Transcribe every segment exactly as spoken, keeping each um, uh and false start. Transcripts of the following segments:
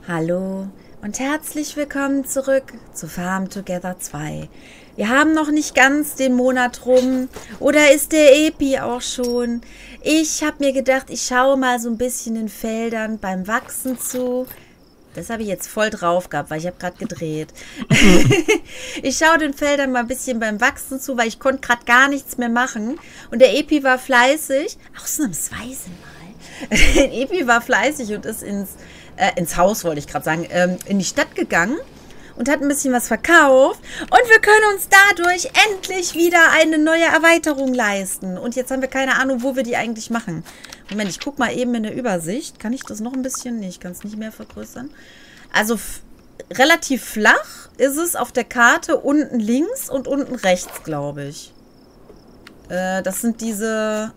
Hallo und herzlich willkommen zurück zu Farm Together zwei. Wir haben noch nicht ganz den Monat rum. Oder ist der Epi auch schon? Ich habe mir gedacht, ich schaue mal so ein bisschen den Feldern beim Wachsen zu. Das habe ich jetzt voll drauf gehabt, weil ich habe gerade gedreht. Ich schaue den Feldern mal ein bisschen beim Wachsen zu, weil ich konnte gerade gar nichts mehr machen. Und der Epi war fleißig. Ausnahmsweise mal. Der Epi war fleißig und ist ins, äh, ins Haus, wollte ich gerade sagen, ähm, in die Stadt gegangen. Und hat ein bisschen was verkauft. Und wir können uns dadurch endlich wieder eine neue Erweiterung leisten. Und jetzt haben wir keine Ahnung, wo wir die eigentlich machen. Moment, ich gucke mal eben in der Übersicht. Kann ich das noch ein bisschen? Nee, ich kann es nicht mehr vergrößern. Also relativ flach ist es auf der Karte. Unten links und unten rechts, glaube ich. Äh, das sind diese...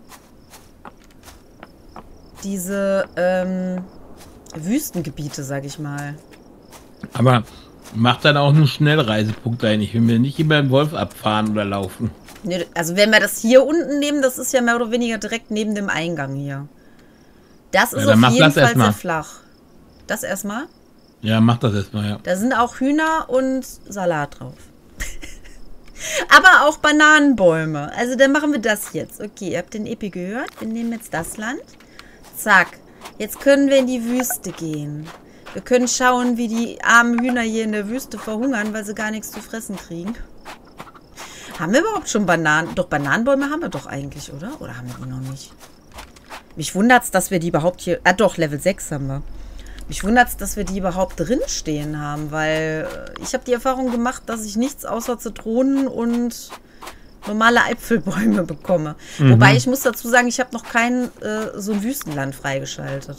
Diese ähm, Wüstengebiete, sag ich mal. Aber... Macht dann auch nur Schnellreisepunkte ein. Ich will mir nicht immer einen Wolf abfahren oder laufen. Nee, also wenn wir das hier unten nehmen, das ist ja mehr oder weniger direkt neben dem Eingang hier. Das ist ja, auf jeden Fall sehr flach. Das erstmal? Ja, mach das erstmal, ja. Da sind auch Hühner und Salat drauf. Aber auch Bananenbäume. Also dann machen wir das jetzt. Okay, ihr habt den Epi gehört. Wir nehmen jetzt das Land. Zack. Jetzt können wir in die Wüste gehen. Wir können schauen, wie die armen Hühner hier in der Wüste verhungern, weil sie gar nichts zu fressen kriegen. Haben wir überhaupt schon Bananen? Doch, Bananenbäume haben wir doch eigentlich, oder? Oder haben wir die noch nicht? Mich wundert es, dass wir die überhaupt hier... Ah doch, Level sechs haben wir. Mich wundert es, dass wir die überhaupt drinstehen haben, weil ich habe die Erfahrung gemacht, dass ich nichts außer Zitronen und normale Äpfelbäume bekomme. Mhm. Wobei, ich muss dazu sagen, ich habe noch kein äh, so ein Wüstenland freigeschaltet.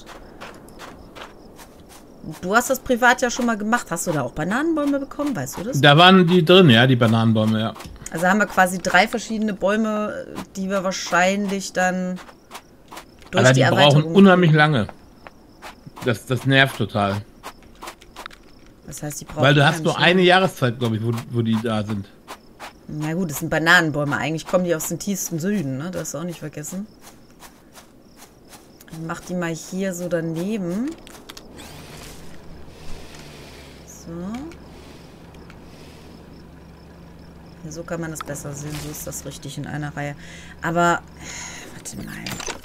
Du hast das privat ja schon mal gemacht. Hast du da auch Bananenbäume bekommen? Weißt du das? Da waren die drin, ja, die Bananenbäume, ja. Also haben wir quasi drei verschiedene Bäume, die wir wahrscheinlich dann durch Aber die, die Erweiterung brauchen unheimlich lange. Das, das nervt total. Das heißt, die brauchen Weil du hast nur eine Jahreszeit, glaube ich, wo, wo die da sind. Na gut, das sind Bananenbäume. Eigentlich kommen die aus dem tiefsten Süden, ne? Das hast du auch nicht vergessen. Ich mach die mal hier so daneben. So. Ja, so kann man das besser sehen. So ist das richtig in einer Reihe. Aber, warte mal.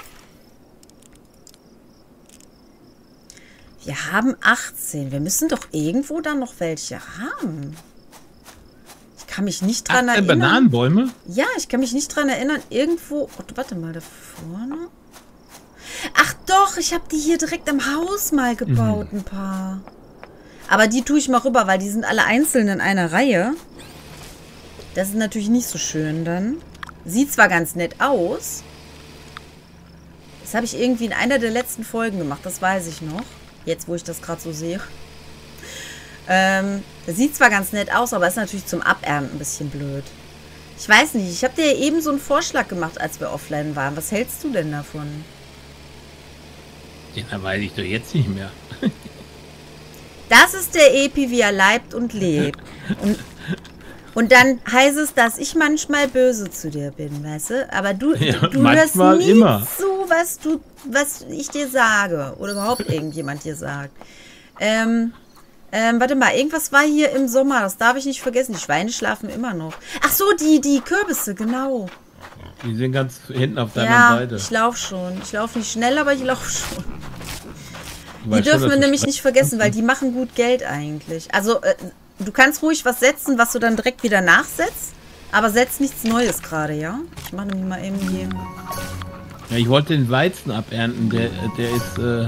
Wir haben achtzehn. Wir müssen doch irgendwo dann noch welche haben. Ich kann mich nicht dran achtzehn erinnern. Bananenbäume? Ja, ich kann mich nicht dran erinnern. Irgendwo... Oh, warte mal, da vorne. Ach doch, ich habe die hier direkt am Haus mal gebaut, mhm. ein paar. Aber die tue ich mal rüber, weil die sind alle einzeln in einer Reihe. Das ist natürlich nicht so schön dann. Sieht zwar ganz nett aus. Das habe ich irgendwie in einer der letzten Folgen gemacht, das weiß ich noch. Jetzt, wo ich das gerade so sehe. Ähm, das sieht zwar ganz nett aus, aber ist natürlich zum Abernten ein bisschen blöd. Ich weiß nicht, ich habe dir eben so einen Vorschlag gemacht, als wir offline waren. Was hältst du denn davon? Den weiß ich doch jetzt nicht mehr. Das ist der Epi, wie er leibt und lebt. Und, und dann heißt es, dass ich manchmal böse zu dir bin, weißt du? Aber du, ja, du hörst nie immer. zu, was, du, was ich dir sage. Oder überhaupt irgendjemand dir sagt. Ähm, ähm, warte mal, irgendwas war hier im Sommer. Das darf ich nicht vergessen. Die Schweine schlafen immer noch. Ach so, die, die Kürbisse, genau. Die sind ganz hinten auf deiner ja, Seite. Ich laufe schon. Ich laufe nicht schnell, aber ich laufe schon. Die dürfen wir nämlich nicht vergessen, weil die machen gut Geld eigentlich. Also, äh, du kannst ruhig was setzen, was du dann direkt wieder nachsetzt, aber setz nichts Neues gerade, ja? Ich mache nämlich mal eben hier. Ja, ich wollte den Weizen abernten, der, der ist, äh...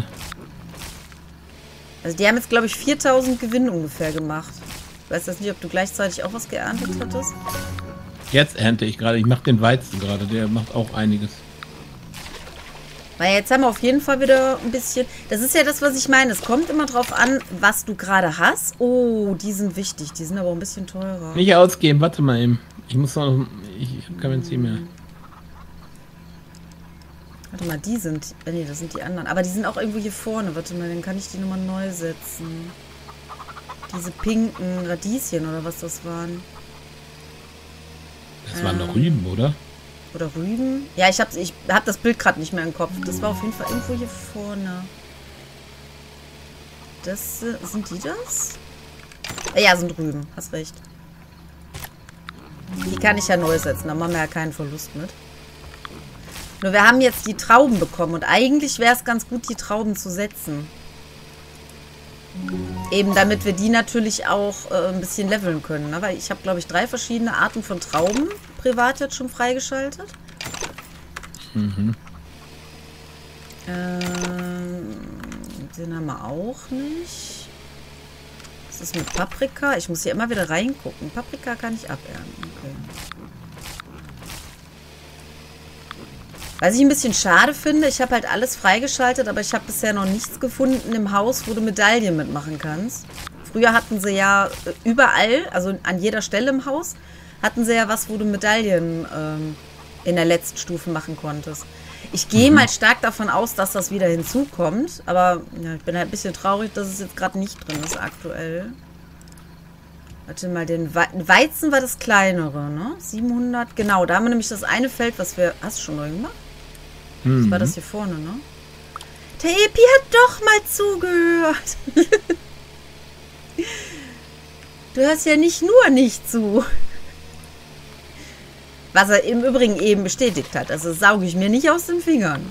Also, die haben jetzt, glaube ich, viertausend Gewinn ungefähr gemacht. Ich weiß jetzt nicht, ob du gleichzeitig auch was geerntet hattest. Jetzt ernte ich gerade. Ich mache den Weizen gerade, der macht auch einiges. Weil jetzt haben wir auf jeden Fall wieder ein bisschen... Das ist ja das, was ich meine. Es kommt immer drauf an, was du gerade hast. Oh, die sind wichtig. Die sind aber ein bisschen teurer. Nicht ausgeben, warte mal eben. Ich muss noch... Ich habe kein Benzin mehr. Warte mal, die sind... Nee, das sind die anderen. Aber die sind auch irgendwo hier vorne. Warte mal, dann kann ich die nochmal neu setzen. Diese pinken Radieschen oder was das waren. Das waren doch Rüben, oder? Oder Rüben. Ja, ich habe ich hab das Bild gerade nicht mehr im Kopf. Das war auf jeden Fall irgendwo hier vorne. Das sind die das? Ja, sind drüben. Hast recht. Die kann ich ja neu setzen. Da machen wir ja keinen Verlust mit. Nur wir haben jetzt die Trauben bekommen. Und eigentlich wäre es ganz gut, die Trauben zu setzen. Eben damit wir die natürlich auch äh, ein bisschen leveln können. Ne? Weil ich habe, glaube ich, drei verschiedene Arten von Trauben privat jetzt schon freigeschaltet. Mhm. Ähm, den haben wir auch nicht. Was ist mit Paprika? Ich muss hier immer wieder reingucken. Paprika kann ich abernten. Okay. Was ich ein bisschen schade finde, ich habe halt alles freigeschaltet, aber ich habe bisher noch nichts gefunden im Haus, wo du Medaillen mitmachen kannst. Früher hatten sie ja überall, also an jeder Stelle im Haus, hatten sie ja was, wo du Medaillen ähm, in der letzten Stufe machen konntest. Ich gehe mhm. mal stark davon aus, dass das wieder hinzukommt, aber ja, ich bin halt ein bisschen traurig, dass es jetzt gerade nicht drin ist aktuell. Warte mal, den We Weizen war das kleinere, ne? siebenhundert, genau, da haben wir nämlich das eine Feld, was wir... Hast du schon neu gemacht? Mhm. Das war das hier vorne, ne? Der Epi hat doch mal zugehört. Du hörst ja nicht nur nicht zu. Was er im Übrigen eben bestätigt hat. Also sauge ich mir nicht aus den Fingern.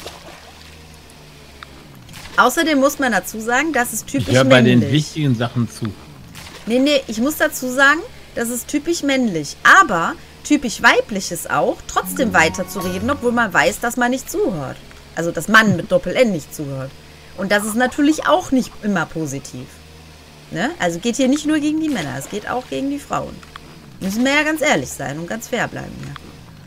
Außerdem muss man dazu sagen, das ist typisch männlich. Ich höre bei den wichtigen Sachen zu. Nee, nee, ich muss dazu sagen, das ist typisch männlich. Aber typisch weiblich ist auch, trotzdem weiter zu reden, obwohl man weiß, dass man nicht zuhört. Also, dass man mit Doppel-N nicht zuhört. Und das ist natürlich auch nicht immer positiv. Ne? Also geht hier nicht nur gegen die Männer, es geht auch gegen die Frauen. Müssen wir ja ganz ehrlich sein und ganz fair bleiben hier.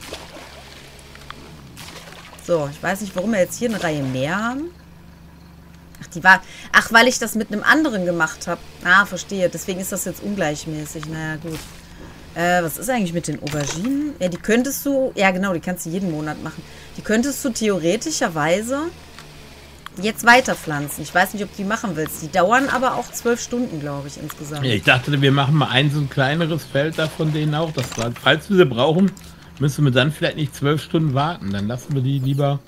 So, ich weiß nicht, warum wir jetzt hier eine Reihe mehr haben. Ach, die war... Ach, weil ich das mit einem anderen gemacht habe. Ah, verstehe. Deswegen ist das jetzt ungleichmäßig. Naja, gut. Äh, was ist eigentlich mit den Auberginen? Ja, die könntest du... Ja, genau, die kannst du jeden Monat machen. Die könntest du theoretischerweise jetzt weiterpflanzen. Ich weiß nicht, ob du die machen willst. Die dauern aber auch zwölf Stunden, glaube ich, insgesamt. Ja, ich dachte, wir machen mal ein so ein kleineres Feld da von denen auch. Das, falls wir sie brauchen, müssen wir dann vielleicht nicht zwölf Stunden warten. Dann lassen wir die lieber...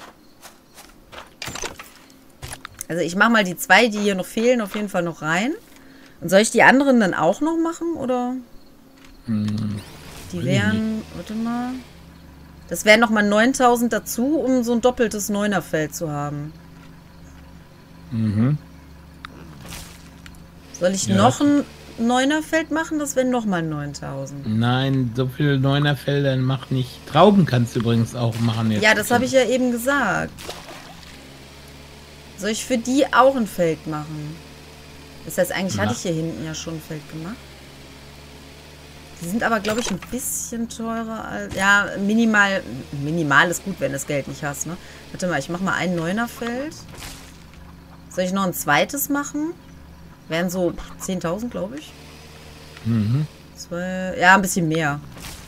Also ich mache mal die zwei, die hier noch fehlen, auf jeden Fall noch rein. Und soll ich die anderen dann auch noch machen, oder? Hm, die wären, warte mal. Das wären nochmal neuntausend dazu, um so ein doppeltes Neunerfeld zu haben. Mhm. Soll ich ja noch ein Neunerfeld machen? Das wären nochmal neuntausend. Nein, so viele Neunerfelder mach nicht. Trauben kannst du übrigens auch machen jetzt. Ja, das habe ich ja eben gesagt. Soll ich für die auch ein Feld machen? Das heißt, eigentlich ja. hatte ich hier hinten ja schon ein Feld gemacht. Die sind aber, glaube ich, ein bisschen teurer als... Ja, minimal... Minimal ist gut, wenn du das Geld nicht hast, ne? Warte mal, ich mache mal ein Neunerfeld. Soll ich noch ein zweites machen? Wären so zehntausend, glaube ich. Mhm. Zwei, ja, ein bisschen mehr.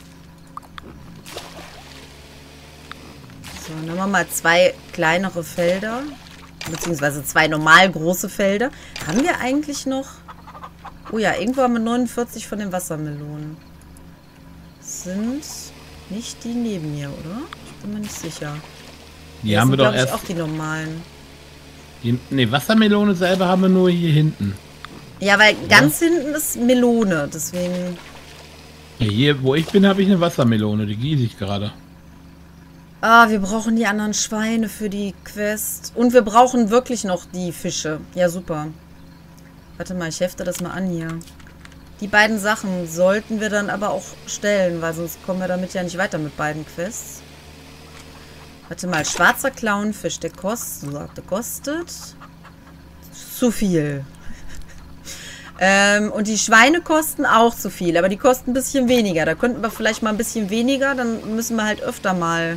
So, nehmen wir mal zwei kleinere Felder. Beziehungsweise zwei normal große Felder. Haben wir eigentlich noch... Oh ja, irgendwo haben wir neunundvierzig von den Wassermelonen. Sind nicht die neben mir, oder? Ich bin mir nicht sicher. Die haben wir doch erst... auch die normalen. Die, ne, Wassermelone selber haben wir nur hier hinten. Ja, weil ja. ganz hinten ist Melone, deswegen... Ja, hier, wo ich bin, habe ich eine Wassermelone. Die gieße ich gerade. Ah, wir brauchen die anderen Schweine für die Quest. Und wir brauchen wirklich noch die Fische. Ja, super. Warte mal, ich hefte das mal an hier. Die beiden Sachen sollten wir dann aber auch stellen, weil sonst kommen wir damit ja nicht weiter mit beiden Quests. Warte mal, schwarzer Clownfisch, der kostet, der kostet zu viel. ähm, und die Schweine kosten auch zu viel, aber die kosten ein bisschen weniger. Da könnten wir vielleicht mal ein bisschen weniger, dann müssen wir halt öfter mal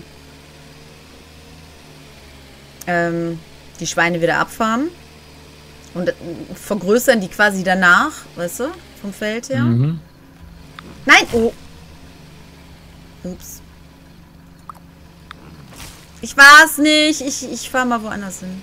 ähm, die Schweine wieder abfarmen. Und vergrößern die quasi danach, weißt du, vom Feld her. Mhm. Nein, oh. Ups. Ich war es nicht. Ich, ich fahre mal woanders hin.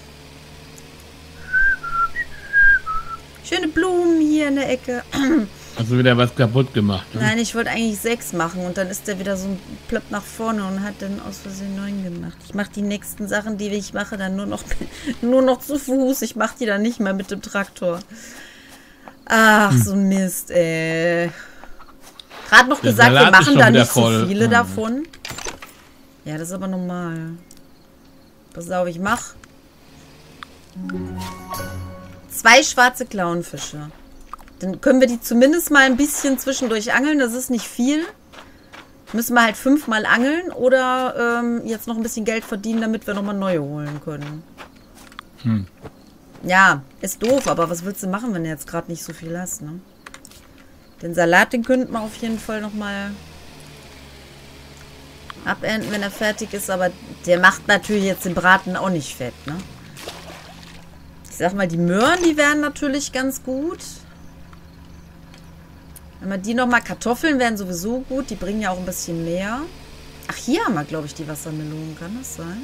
Schöne Blumen hier in der Ecke. Hast du wieder was kaputt gemacht? Ne? Nein, ich wollte eigentlich sechs machen und dann ist der wieder so ein Plöpp nach vorne und hat dann aus Versehen neun gemacht. Ich mache die nächsten Sachen, die ich mache, dann nur noch, nur noch zu Fuß. Ich mache die dann nicht mehr mit dem Traktor. Ach, hm. so ein Mist, ey. Gerade noch der gesagt, Salat wir machen da nicht voll. so viele hm. davon. Ja, das ist aber normal. Pass auf, ich mach zwei schwarze Clownfische. Dann können wir die zumindest mal ein bisschen zwischendurch angeln. Das ist nicht viel. Müssen wir halt fünfmal angeln oder ähm, jetzt noch ein bisschen Geld verdienen, damit wir nochmal neue holen können. Hm. Ja, ist doof, aber was willst du machen, wenn du jetzt gerade nicht so viel hast, ne? Den Salat, den könnten wir auf jeden Fall nochmal abernten, wenn er fertig ist. Aber der macht natürlich jetzt den Braten auch nicht fett, ne? Ich sag mal, die Möhren, die wären natürlich ganz gut. Wenn wir die nochmal, Kartoffeln wären sowieso gut. Die bringen ja auch ein bisschen mehr. Ach, hier haben wir, glaube ich, die Wassermelonen. Kann das sein?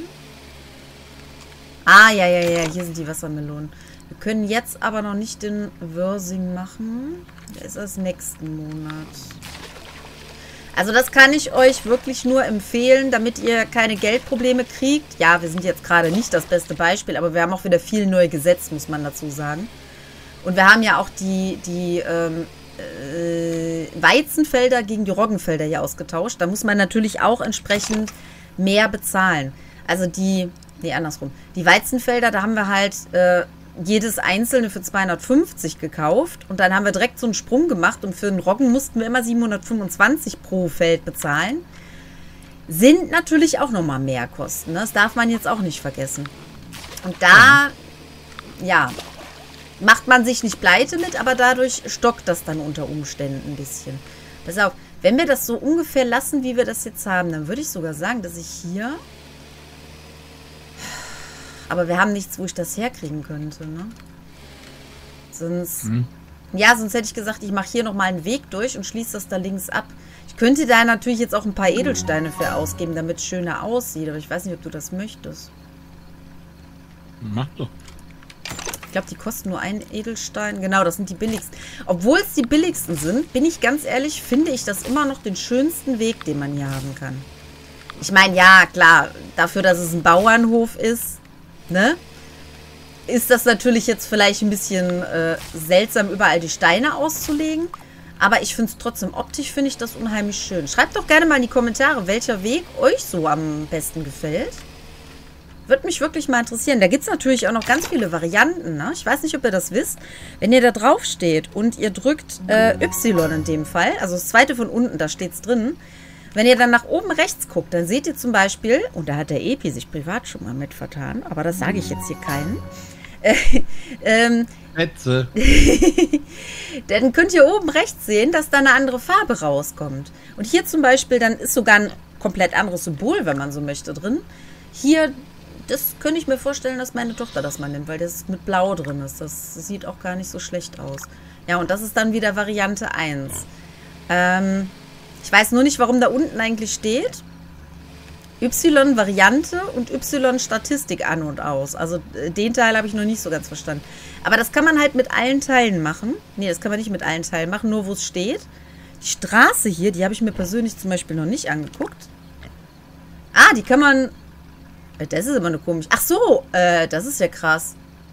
Ah, ja, ja, ja. Hier sind die Wassermelonen. Wir können jetzt aber noch nicht den Wörsing machen. Der ist erst nächsten Monat. Also das kann ich euch wirklich nur empfehlen, damit ihr keine Geldprobleme kriegt. Ja, wir sind jetzt gerade nicht das beste Beispiel, aber wir haben auch wieder viel neu gesetzt, muss man dazu sagen. Und wir haben ja auch die, die ähm, äh, Weizenfelder gegen die Roggenfelder hier ausgetauscht. Da muss man natürlich auch entsprechend mehr bezahlen. Also die, nee, andersrum. Die Weizenfelder, da haben wir halt äh, jedes einzelne für zweihundertfünfzig gekauft. Und dann haben wir direkt so einen Sprung gemacht. Und für den Roggen mussten wir immer siebenhundertfünfundzwanzig pro Feld bezahlen. Sind natürlich auch nochmal mehr Kosten. Ne? Das darf man jetzt auch nicht vergessen. Und da, ja, macht man sich nicht pleite mit, aber dadurch stockt das dann unter Umständen ein bisschen. Pass auf, wenn wir das so ungefähr lassen, wie wir das jetzt haben, dann würde ich sogar sagen, dass ich hier... Aber wir haben nichts, wo ich das herkriegen könnte, ne? Sonst... Hm. Ja, sonst hätte ich gesagt, ich mache hier nochmal einen Weg durch und schließe das da links ab. Ich könnte da natürlich jetzt auch ein paar Edelsteine für ausgeben, damit es schöner aussieht. Aber ich weiß nicht, ob du das möchtest. Mach doch. Ich glaube, die kosten nur einen Edelstein. Genau, das sind die billigsten. Obwohl es die billigsten sind, bin ich ganz ehrlich, finde ich das immer noch den schönsten Weg, den man hier haben kann. Ich meine, ja, klar, dafür, dass es ein Bauernhof ist, ne, ist das natürlich jetzt vielleicht ein bisschen äh, seltsam, überall die Steine auszulegen. Aber ich finde es trotzdem, optisch finde ich das unheimlich schön. Schreibt doch gerne mal in die Kommentare, welcher Weg euch so am besten gefällt. Würde mich wirklich mal interessieren. Da gibt es natürlich auch noch ganz viele Varianten. Ne? Ich weiß nicht, ob ihr das wisst. Wenn ihr da drauf steht und ihr drückt äh, Y in dem Fall, also das zweite von unten, da steht es drin. Wenn ihr dann nach oben rechts guckt, dann seht ihr zum Beispiel, und da hat der Epi sich privat schon mal mit vertan, aber das sage ich jetzt hier keinen. Äh, ähm, Netze. Dann könnt ihr oben rechts sehen, dass da eine andere Farbe rauskommt. Und hier zum Beispiel, dann ist sogar ein komplett anderes Symbol, wenn man so möchte, drin. Hier... Das könnte ich mir vorstellen, dass meine Tochter das mal nimmt, weil das mit Blau drin ist. Das sieht auch gar nicht so schlecht aus. Ja, und das ist dann wieder Variante eins. Ähm, ich weiß nur nicht, warum da unten eigentlich steht. Y-Variante und Y-Statistik an und aus. Also den Teil habe ich noch nicht so ganz verstanden. Aber das kann man halt mit allen Teilen machen. Nee, das kann man nicht mit allen Teilen machen, nur wo es steht. Die Straße hier, die habe ich mir persönlich zum Beispiel noch nicht angeguckt. Ah, die kann man... Das ist immer nur komisch. Ach so, äh, das ist ja krass.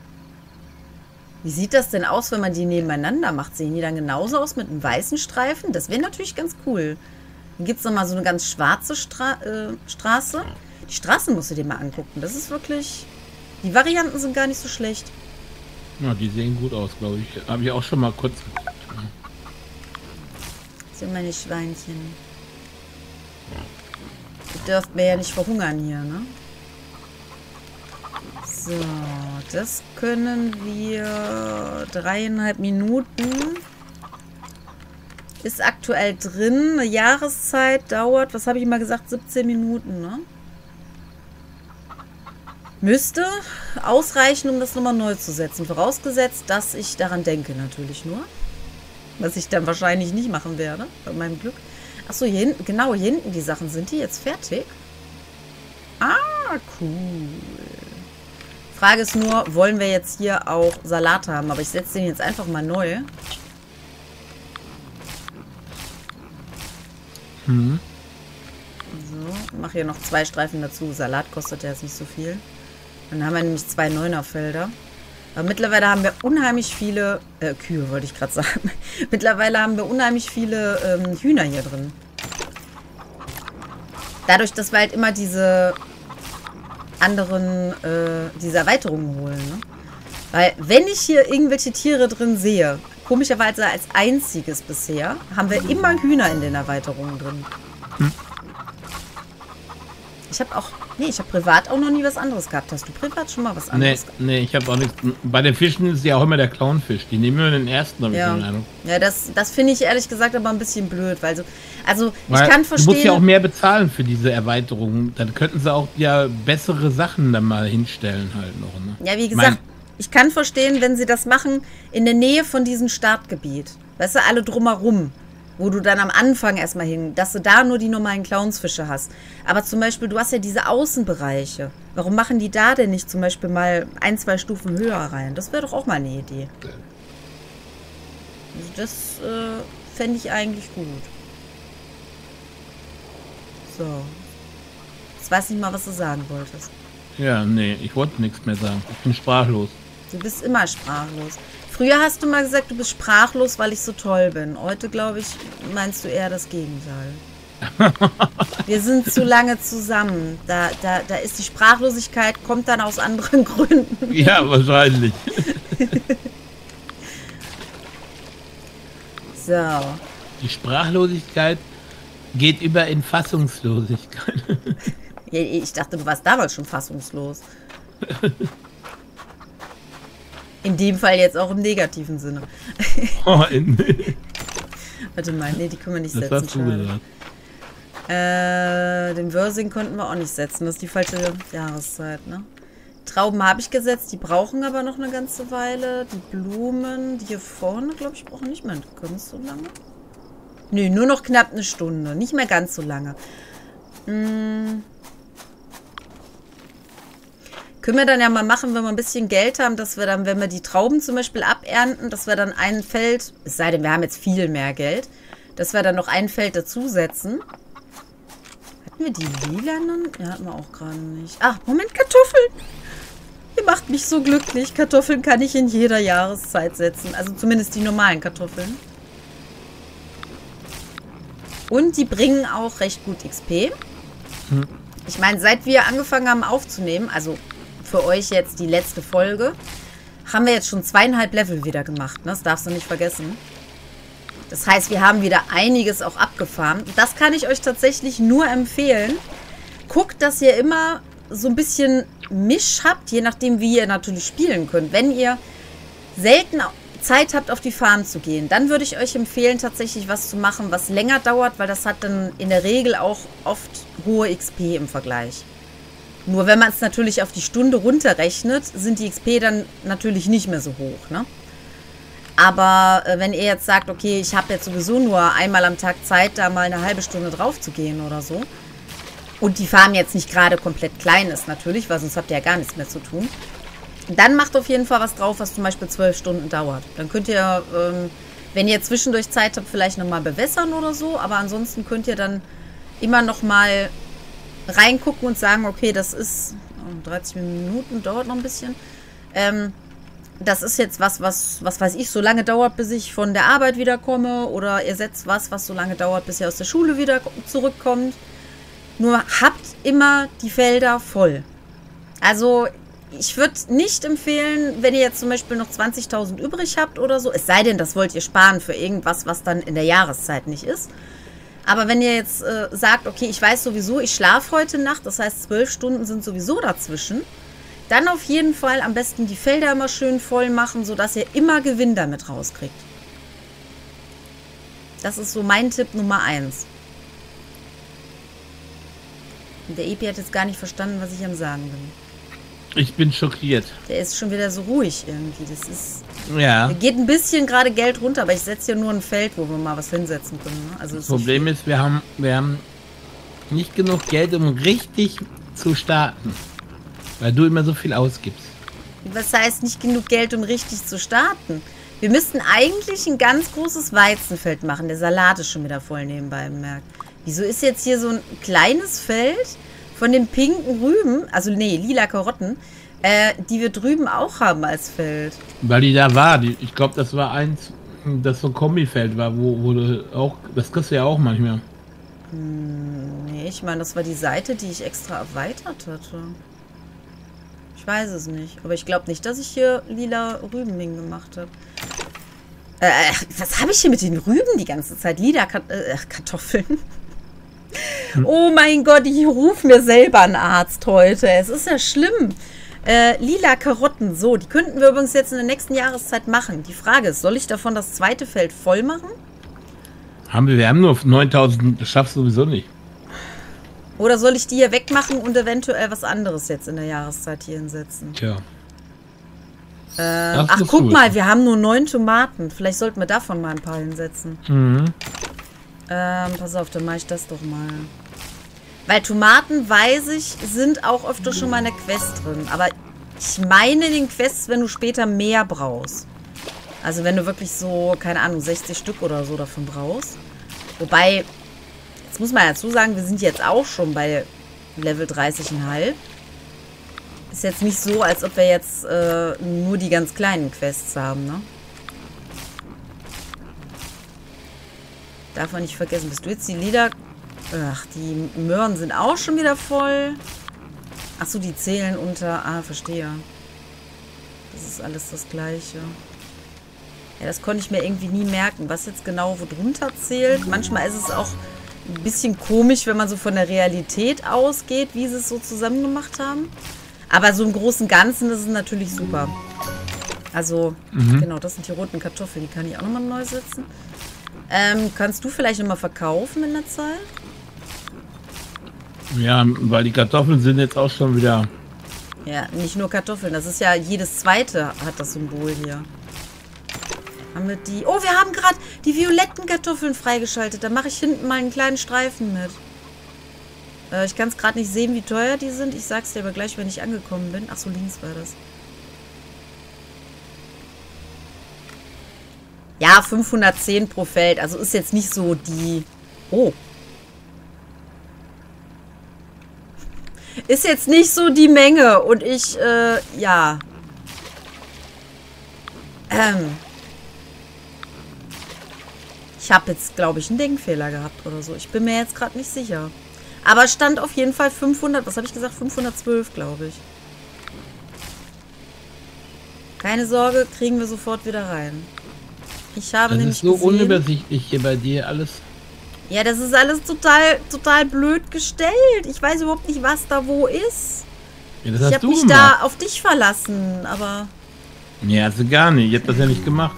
Wie sieht das denn aus, wenn man die nebeneinander macht? Sehen die dann genauso aus mit einem weißen Streifen? Das wäre natürlich ganz cool. Dann gibt es nochmal so eine ganz schwarze Stra äh, Straße. Die Straßen musst du dir mal angucken. Das ist wirklich... Die Varianten sind gar nicht so schlecht. Ja, die sehen gut aus, glaube ich. Habe ich auch schon mal kurz geguckt. Das sind meine Schweinchen. Ihr dürft mir ja nicht verhungern hier, ne? So, das können wir dreieinhalb Minuten. Ist aktuell drin. Eine Jahreszeit dauert, was habe ich mal gesagt, siebzehn Minuten, ne? Müsste ausreichen, um das nochmal neu zu setzen. Vorausgesetzt, dass ich daran denke, natürlich nur. Was ich dann wahrscheinlich nicht machen werde, bei meinem Glück. Achso, hier hinten, genau, hier hinten die Sachen. Sind die jetzt fertig? Ah, cool. Frage ist nur, wollen wir jetzt hier auch Salat haben? Aber ich setze den jetzt einfach mal neu. Mhm. So, mache hier noch zwei Streifen dazu. Salat kostet ja jetzt nicht so viel. Dann haben wir nämlich zwei Neunerfelder. Aber mittlerweile haben wir unheimlich viele, äh, Kühe wollte ich gerade sagen. Mittlerweile haben wir unheimlich viele ähm, Hühner hier drin. Dadurch, dass wir halt immer diese anderen, äh, diese Erweiterungen holen, ne? Weil, wenn ich hier irgendwelche Tiere drin sehe, komischerweise als einziges bisher, haben wir immer Hühner in den Erweiterungen drin. Hm. Ich habe auch, nee, ich habe privat auch noch nie was anderes gehabt. Hast du privat schon mal was anderes nee, gehabt? Nee, ich habe auch nichts. Bei den Fischen ist ja auch immer der Clownfisch. Die nehmen nur den ersten, habe ja. ich den Eindruck. Ja, das, das finde ich ehrlich gesagt aber ein bisschen blöd, weil so, also weil ich kann verstehen... Du musst ja auch mehr bezahlen für diese Erweiterung. Dann könnten sie auch ja bessere Sachen dann mal hinstellen halt noch. Ne? Ja, wie gesagt, mein, ich kann verstehen, wenn sie das machen in der Nähe von diesem Startgebiet. Weißt du, alle drumherum. Wo du dann am Anfang erstmal hin, dass du da nur die normalen Clownsfische hast. Aber zum Beispiel, du hast ja diese Außenbereiche. Warum machen die da denn nicht zum Beispiel mal ein, zwei Stufen höher rein? Das wäre doch auch mal eine Idee. Also das äh, fände ich eigentlich gut. So. Jetzt weiß nicht mal, was du sagen wolltest. Ja, nee, ich wollte nichts mehr sagen. Ich bin sprachlos. Du bist immer sprachlos. Früher hast du mal gesagt, du bist sprachlos, weil ich so toll bin. Heute, glaube ich, meinst du eher das Gegenteil. Wir sind zu lange zusammen. Da, da, da ist die Sprachlosigkeit, kommt dann aus anderen Gründen. Ja, wahrscheinlich. So. Die Sprachlosigkeit geht über in Fassungslosigkeit. Ich dachte, du warst damals schon fassungslos. In dem Fall jetzt auch im negativen Sinne. Oh, in Warte mal, nee, die können wir nicht das setzen. hast du gesagt. Äh, den Wörsing konnten wir auch nicht setzen. Das ist die falsche Jahreszeit, ne? Trauben habe ich gesetzt, die brauchen aber noch eine ganze Weile. Die Blumen, die hier vorne, glaube ich, brauchen nicht mehr ganz so lange. Nö, nur noch knapp eine Stunde. Nicht mehr ganz so lange. Hm. Können wir dann ja mal machen, wenn wir ein bisschen Geld haben, dass wir dann, wenn wir die Trauben zum Beispiel abernten, dass wir dann ein Feld, es sei denn, wir haben jetzt viel mehr Geld, dass wir dann noch ein Feld dazusetzen. Hatten wir die lilanen? Ja, hatten wir auch gerade nicht. Ach, Moment, Kartoffeln! Ihr macht mich so glücklich. Kartoffeln kann ich in jeder Jahreszeit setzen. Also zumindest die normalen Kartoffeln. Und die bringen auch recht gut X P. Hm. Ich meine, seit wir angefangen haben aufzunehmen, also für euch jetzt die letzte Folge, haben wir jetzt schon zweieinhalb Level wieder gemacht. Ne? Das darfst du nicht vergessen. Das heißt, wir haben wieder einiges auch abgefarmt. Das kann ich euch tatsächlich nur empfehlen. Guckt, dass ihr immer so ein bisschen Misch habt, je nachdem, wie ihr natürlich spielen könnt. Wenn ihr selten Zeit habt, auf die Farm zu gehen, dann würde ich euch empfehlen, tatsächlich was zu machen, was länger dauert, weil das hat dann in der Regel auch oft hohe X P im Vergleich. Nur wenn man es natürlich auf die Stunde runterrechnet, sind die X P dann natürlich nicht mehr so hoch, ne? Aber äh, wenn ihr jetzt sagt, okay, ich habe jetzt sowieso nur einmal am Tag Zeit, da mal eine halbe Stunde drauf zu gehen oder so, und die Farm jetzt nicht gerade komplett klein ist natürlich, weil sonst habt ihr ja gar nichts mehr zu tun, dann macht auf jeden Fall was drauf, was zum Beispiel zwölf Stunden dauert. Dann könnt ihr, ähm, wenn ihr zwischendurch Zeit habt, vielleicht nochmal bewässern oder so, aber ansonsten könnt ihr dann immer nochmal reingucken und sagen, okay, das ist oh, dreißig Minuten, dauert noch ein bisschen. Ähm, das ist jetzt was, was, was weiß ich, so lange dauert, bis ich von der Arbeit wiederkomme, oder ihr setzt was, was so lange dauert, bis ihr aus der Schule wieder zurückkommt. Nur habt immer die Felder voll. Also ich würde nicht empfehlen, wenn ihr jetzt zum Beispiel noch zwanzigtausend übrig habt oder so, es sei denn, das wollt ihr sparen für irgendwas, was dann in der Jahreszeit nicht ist. Aber wenn ihr jetzt äh, sagt, okay, ich weiß sowieso, ich schlafe heute Nacht, das heißt zwölf Stunden sind sowieso dazwischen, dann auf jeden Fall am besten die Felder immer schön voll machen, sodass ihr immer Gewinn damit rauskriegt. Das ist so mein Tipp Nummer eins. Der Epi hat jetzt gar nicht verstanden, was ich am sagen bin. Ich bin schockiert. Der ist schon wieder so ruhig irgendwie. Das ist. Ja. Da geht ein bisschen gerade Geld runter, aber ich setze hier nur ein Feld, wo wir mal was hinsetzen können. Ne? Also das Problem ist, wir haben, wir haben nicht genug Geld, um richtig zu starten. Weil du immer so viel ausgibst. Was heißt nicht genug Geld, um richtig zu starten? Wir müssten eigentlich ein ganz großes Weizenfeld machen. Der Salat ist schon wieder voll nebenbei bemerkt. Wieso ist jetzt hier so ein kleines Feld von den pinken Rüben, also nee, lila Karotten, äh, die wir drüben auch haben als Feld? Weil die da war. Die, ich glaube, das war eins, das so ein Kombifeld war, wo, wo du auch, das kriegst du ja auch manchmal. Hm, nee, ich meine, das war die Seite, die ich extra erweitert hatte. Ich weiß es nicht. Aber ich glaube nicht, dass ich hier lila Rüben hingemacht habe. Äh, was habe ich hier mit den Rüben die ganze Zeit? Lila Kat äh, Kartoffeln. Hm. Oh mein Gott, ich rufe mir selber einen Arzt heute. Es ist ja schlimm. Äh, lila Karotten, so, die könnten wir übrigens jetzt in der nächsten Jahreszeit machen. Die Frage ist, soll ich davon das zweite Feld voll machen? Haben wir, wir haben nur neuntausend, das schaffst du sowieso nicht. Oder soll ich die hier wegmachen und eventuell was anderes jetzt in der Jahreszeit hier hinsetzen? Tja. Äh, ach, guck gut. mal, wir haben nur neun Tomaten. Vielleicht sollten wir davon mal ein paar hinsetzen. Mhm. Ähm, pass auf, dann mache ich das doch mal. Weil Tomaten, weiß ich, sind auch öfter schon mal in der Quest drin. Aber ich meine in den Quests, wenn du später mehr brauchst. Also wenn du wirklich so, keine Ahnung, sechzig Stück oder so davon brauchst. Wobei, jetzt muss man dazu sagen, wir sind jetzt auch schon bei Level dreißig Komma fünf. Ist jetzt nicht so, als ob wir jetzt äh, nur die ganz kleinen Quests haben, ne? Darf man nicht vergessen. Bist du jetzt die Lieder... Ach, die Möhren sind auch schon wieder voll. Achso, die zählen unter... Ah, verstehe. Das ist alles das Gleiche. Ja, das konnte ich mir irgendwie nie merken, was jetzt genau wo drunter zählt. Manchmal ist es auch ein bisschen komisch, wenn man so von der Realität ausgeht, wie sie es so zusammen gemacht haben. Aber so im Großen und Ganzen ist es natürlich super. Also, mhm. genau, das sind die roten Kartoffeln. Die kann ich auch nochmal neu setzen. Ähm, kannst du vielleicht nochmal verkaufen in der Zeit? Ja, weil die Kartoffeln sind jetzt auch schon wieder... Ja, nicht nur Kartoffeln. Das ist ja jedes zweite hat das Symbol hier. Haben wir die... Oh, wir haben gerade die violetten Kartoffeln freigeschaltet. Da mache ich hinten mal einen kleinen Streifen mit. Äh, ich kann es gerade nicht sehen, wie teuer die sind. Ich sag's dir aber gleich, wenn ich angekommen bin. Ach so, links war das. Ja, fünfhundertzehn pro Feld. Also ist jetzt nicht so die... Oh. Ist jetzt nicht so die Menge. Und ich, äh, ja. Ähm. Ich habe jetzt, glaube ich, einen Denkfehler gehabt oder so. Ich bin mir jetzt gerade nicht sicher. Aber stand auf jeden Fall fünfhundert. Was habe ich gesagt? fünfhundertzwölf, glaube ich. Keine Sorge, kriegen wir sofort wieder rein. Ich habe das nämlich ist so gesehen, unübersichtlich hier bei dir alles. Ja, das ist alles total, total blöd gestellt. Ich weiß überhaupt nicht, was da wo ist. Ja, das ich hast habe du mich gemacht. da auf dich verlassen, aber... Ja, also gar nicht. Ich habe das ja nicht gemacht.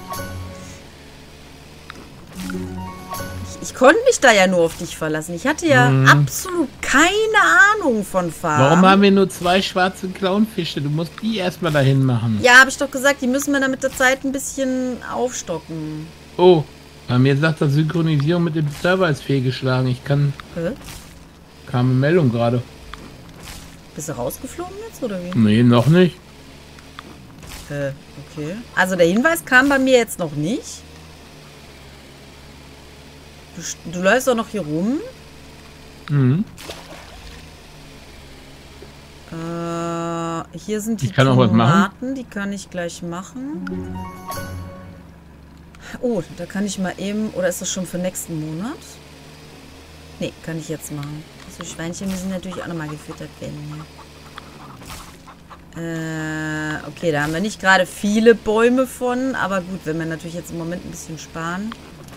Ich, ich konnte mich da ja nur auf dich verlassen. Ich hatte ja mhm. absolut keine Ahnung von Farben. Warum haben wir nur zwei schwarze Clownfische? Du musst die erstmal dahin machen. Ja, habe ich doch gesagt, die müssen wir dann mit der Zeit ein bisschen aufstocken. Oh, bei mir sagt das Synchronisierung mit dem Server ist fehlgeschlagen. Ich kann... Hä? Kam eine Meldung gerade. Bist du rausgeflogen jetzt, oder wie? Nee, noch nicht. Äh, okay. Also der Hinweis kam bei mir jetzt noch nicht. Du, du läufst doch noch hier rum. Mhm. Äh, hier sind die ich kann auch was machen. Die kann ich gleich machen. Oh, da kann ich mal eben... Oder ist das schon für nächsten Monat? Nee, kann ich jetzt machen. Also Schweinchen müssen natürlich auch nochmal gefüttert werden. Äh, okay, da haben wir nicht gerade viele Bäume von. Aber gut, wenn wir natürlich jetzt im Moment ein bisschen sparen.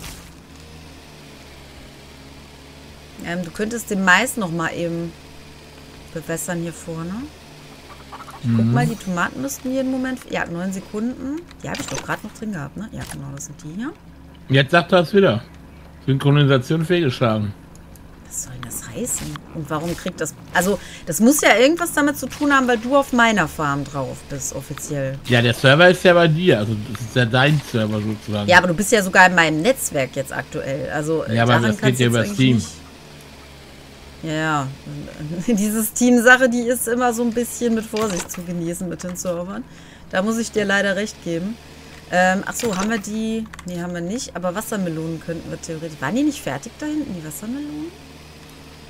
Ähm, du könntest den Mais noch mal eben bewässern hier vorne. Ich guck mhm. mal, die Tomaten müssten hier im Moment... Ja, neun Sekunden. Die habe ich doch gerade noch drin gehabt, ne? Ja, genau, das sind die hier. Jetzt sagt er es wieder. Synchronisation fehlgeschlagen. Was soll denn das heißen? Und warum kriegt das... Also, das muss ja irgendwas damit zu tun haben, weil du auf meiner Farm drauf bist, offiziell. Ja, der Server ist ja bei dir. Also, das ist ja dein Server sozusagen. Ja, aber du bist ja sogar in meinem Netzwerk jetzt aktuell. Also, ja, aber das geht ja über Steam. Nicht... Ja, diese Steam-Sache, die ist immer so ein bisschen mit Vorsicht zu genießen mit den Servern. Da muss ich dir leider recht geben. Ähm, ach so, haben wir die... Nee, haben wir nicht. Aber Wassermelonen könnten wir theoretisch... Waren die nicht fertig da hinten, die Wassermelonen?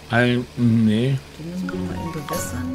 Ein, nee. Die müssen wir mal eben bewässern.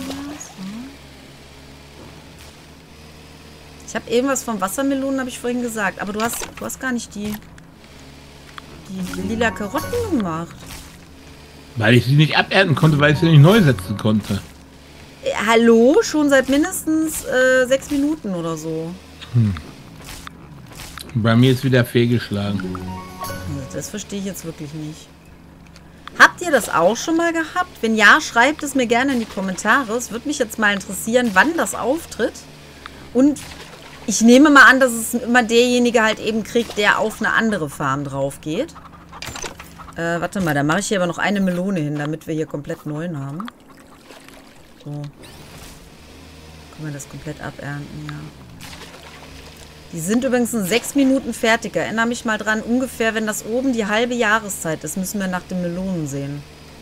Ich habe irgendwas von Wassermelonen, habe ich vorhin gesagt. Aber du hast, du hast gar nicht die, die lila Karotten gemacht. Weil ich sie nicht abernten konnte, weil ich sie nicht neu setzen konnte. Äh, hallo? Schon seit mindestens äh, sechs Minuten oder so. Hm. Bei mir ist wieder fehlgeschlagen. Das verstehe ich jetzt wirklich nicht. Habt ihr das auch schon mal gehabt? Wenn ja, schreibt es mir gerne in die Kommentare. Es würde mich jetzt mal interessieren, wann das auftritt. Und ich nehme mal an, dass es immer derjenige halt eben kriegt, der auf eine andere Farm drauf geht. Äh, warte mal, da mache ich hier aber noch eine Melone hin, damit wir hier komplett neuen haben. So. Können wir das komplett abernten, ja. Die sind übrigens in sechs Minuten fertig. Erinnere mich mal dran, ungefähr, wenn das oben die halbe Jahreszeit ist, müssen wir nach den Melonen sehen.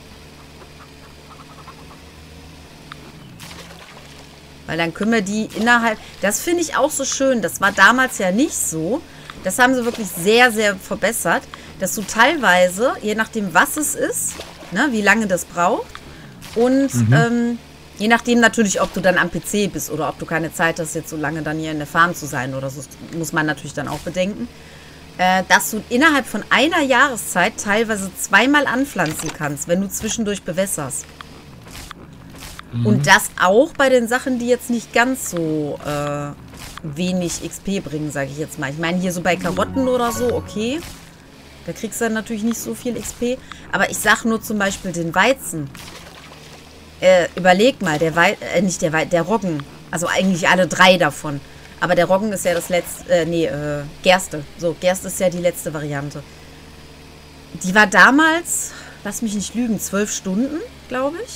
Weil dann können wir die innerhalb... Das finde ich auch so schön. Das war damals ja nicht so. Das haben sie wirklich sehr, sehr verbessert. Dass du teilweise, je nachdem was es ist, ne, wie lange das braucht und... Mhm. Ähm, je nachdem natürlich, ob du dann am P C bist oder ob du keine Zeit hast, jetzt so lange dann hier in der Farm zu sein oder so, muss man natürlich dann auch bedenken, äh, dass du innerhalb von einer Jahreszeit teilweise zweimal anpflanzen kannst, wenn du zwischendurch bewässerst. Mhm. Und das auch bei den Sachen, die jetzt nicht ganz so äh, wenig X P bringen, sage ich jetzt mal. Ich meine, hier so bei Karotten oder so, okay, da kriegst du dann natürlich nicht so viel X P, aber ich sage nur zum Beispiel den Weizen. Äh, überleg mal, der Wei äh, nicht der Wei der Roggen. Also eigentlich alle drei davon. Aber der Roggen ist ja das letzte, äh, nee, äh, Gerste. So, Gerste ist ja die letzte Variante. Die war damals, lass mich nicht lügen, zwölf Stunden, glaube ich.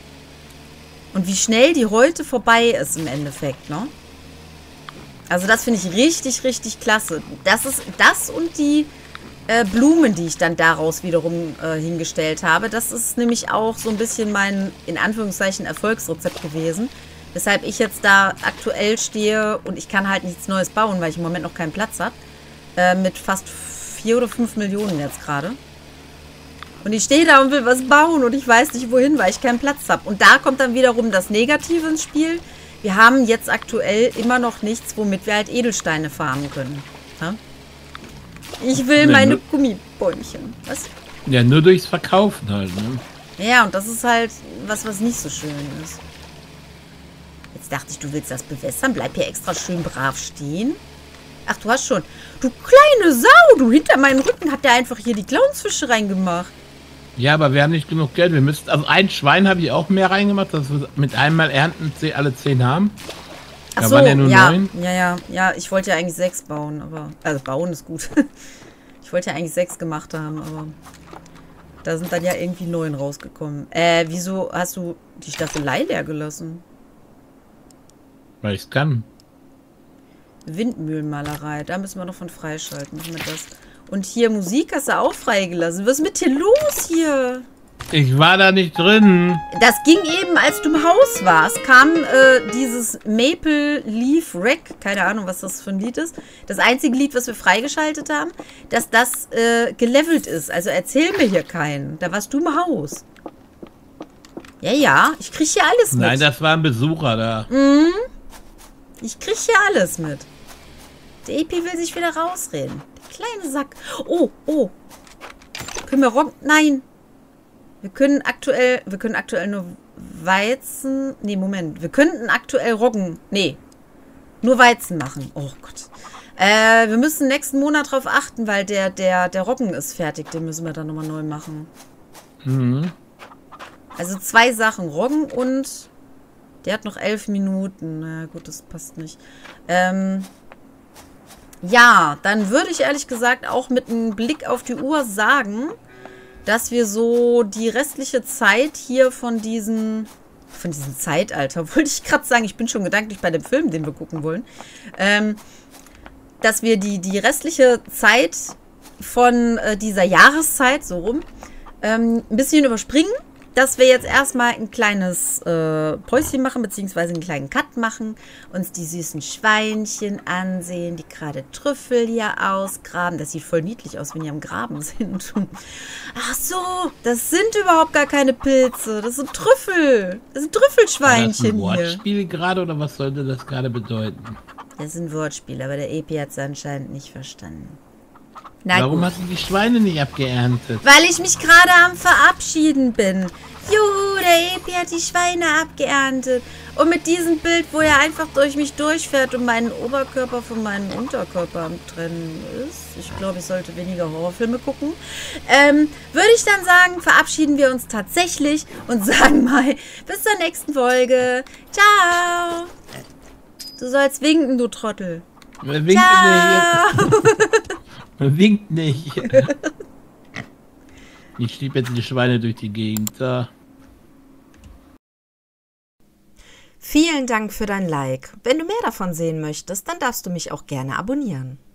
Und wie schnell die heute vorbei ist im Endeffekt, ne? Also das finde ich richtig, richtig klasse. Das ist das und die Äh, Blumen, die ich dann daraus wiederum äh, hingestellt habe. Das ist nämlich auch so ein bisschen mein, in Anführungszeichen, Erfolgsrezept gewesen. Weshalb ich jetzt da aktuell stehe und ich kann halt nichts Neues bauen, weil ich im Moment noch keinen Platz habe. Äh, mit fast vier oder fünf Millionen jetzt gerade. Und ich stehe da und will was bauen und ich weiß nicht wohin, weil ich keinen Platz habe. Und da kommt dann wiederum das Negative ins Spiel. Wir haben jetzt aktuell immer noch nichts, womit wir halt Edelsteine farmen können. Ja? Ich will nee, meine Gummibäumchen. Was? Ja, nur durchs Verkaufen halt, ne? Ja, und das ist halt was, was nicht so schön ist. Jetzt dachte ich, du willst das bewässern. Bleib hier extra schön brav stehen. Ach, du hast schon... Du kleine Sau, du, hinter meinem Rücken hat der einfach hier die Clownsfische reingemacht. Ja, aber wir haben nicht genug Geld. Wir müssten... Also ein Schwein habe ich auch mehr reingemacht, dass wir mit einmal ernten alle zehn haben. Ach so, ja, nur ja, neun. ja, ja, ja, ich wollte ja eigentlich sechs bauen, aber, also bauen ist gut. Ich wollte ja eigentlich sechs gemacht haben, aber da sind dann ja irgendwie neun rausgekommen. Äh, wieso hast du die Staffelei leer gelassen? Weil ich es kann. Windmühlenmalerei, da müssen wir noch von freischalten. Machen wir das. Und hier Musik hast du auch freigelassen. Was ist mit dir los hier? Ich war da nicht drin. Das ging eben, als du im Haus warst, kam äh, dieses Maple Leaf Wreck, keine Ahnung, was das für ein Lied ist. Das einzige Lied, was wir freigeschaltet haben, dass das äh, gelevelt ist. Also erzähl mir hier keinen. Da warst du im Haus. Ja, ja, ich krieg hier alles mit. Nein, das war ein Besucher da. Mhm. Ich krieg hier alles mit. Der E P will sich wieder rausreden. Der kleine Sack. Oh, oh. Können wir Roggen... Nein. Wir können aktuell... Wir können aktuell nur Weizen... Nee, Moment. Wir könnten aktuell Roggen... Nee. Nur Weizen machen. Oh Gott. Äh, wir müssen nächsten Monat drauf achten, weil der, der, der Roggen ist fertig. Den müssen wir dann nochmal neu machen. Mhm. Also zwei Sachen. Roggen und... Der hat noch elf Minuten. Na gut, das passt nicht. Ähm... Ja, dann würde ich ehrlich gesagt auch mit einem Blick auf die Uhr sagen, dass wir so die restliche Zeit hier von diesen, von diesem Zeitalter, wollte ich gerade sagen, ich bin schon gedanklich bei dem Film, den wir gucken wollen, ähm, dass wir die, die restliche Zeit von äh, dieser Jahreszeit, so rum, ähm, ein bisschen überspringen dass wir jetzt erstmal ein kleines äh, Päuschen machen, beziehungsweise einen kleinen Cut machen, uns die süßen Schweinchen ansehen, die gerade Trüffel hier ausgraben. Das sieht voll niedlich aus, wenn die am Graben sind. Ach so, das sind überhaupt gar keine Pilze, das sind Trüffel. Das sind Trüffelschweinchen War das ein hier. Wortspiel gerade oder was sollte das gerade bedeuten? Das sind Wortspiele, aber der Epi hat es anscheinend nicht verstanden. Na Warum gut. hast du die Schweine nicht abgeerntet? Weil ich mich gerade am Verabschieden bin. Juhu, der Epi hat die Schweine abgeerntet. Und mit diesem Bild, wo er einfach durch mich durchfährt und meinen Oberkörper von meinem Unterkörper am Trennen ist. Ich glaube, ich sollte weniger Horrorfilme gucken. Ähm, würde ich dann sagen, verabschieden wir uns tatsächlich und sagen mal bis zur nächsten Folge. Ciao. Du sollst winken, du Trottel. Wer winkt Ciao. nicht? Wer winkt nicht? Ich schiebe jetzt die Schweine durch die Gegend. Da. Vielen Dank für dein Like. Wenn du mehr davon sehen möchtest, dann darfst du mich auch gerne abonnieren.